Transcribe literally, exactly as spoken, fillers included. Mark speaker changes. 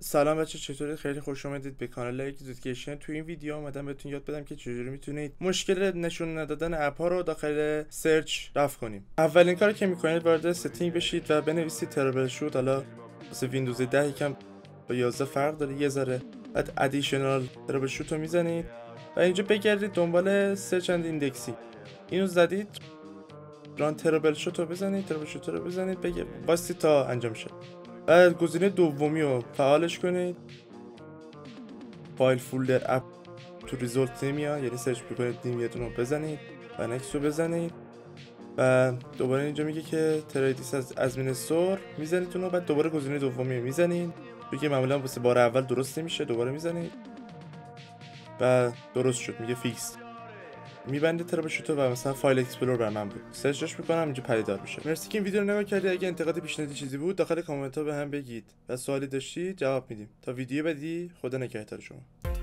Speaker 1: سلام بچه، چطورید؟ خیلی خوش اومدید به کانال اکزیکیوشن. تو این ویدیو اومدم بهتون یاد بدم که چجوری میتونید مشکل نشون ندادن اپ ها رو داخل سرچ رفع کنیم. اولین کاری که میکنید وارد ستینگ بشید و بنویسید ترابل شوت. حالا واسه ویندوز ده یکم با یازده فرق داره یه ذره. بعد ادیشنال ترابل شوت رو میزنید و اینجا بگردید دنبال سرچ اند ایندکسی. اینو زدید، ران ترابل شوت رو بزنید، ترابل شوت رو بزنید، بگه واسه تا انجام شه. بعد گزینه دومی رو فعالش کنید. فایل فولدر اپ تو ریزولت نمیاد، یعنی سرچ میکنید نمیادون رو بزنید و نکست رو بزنید و دوباره اینجا میگه که تریدیس از ادمینستور میزنید اون رو. بعد دوباره گزینه دومی رو میزنید، میگه معمولا واسه بار اول درست نمیشه، دوباره میزنید و درست شد، میگه فیکس. میبنده ترابل شوت و مثلا فایل اکسپلور بر من بود، سرچش میکنم اینجا پدیدار میشه. مرسی که این ویدیو رو نگاه کردید. اگه انتقادی، پیشنهادی چیزی بود داخل کامنت ها به هم بگید و سوالی داشتید جواب میدیم. تا ویدیو بعدی، خدا نگهدار شما.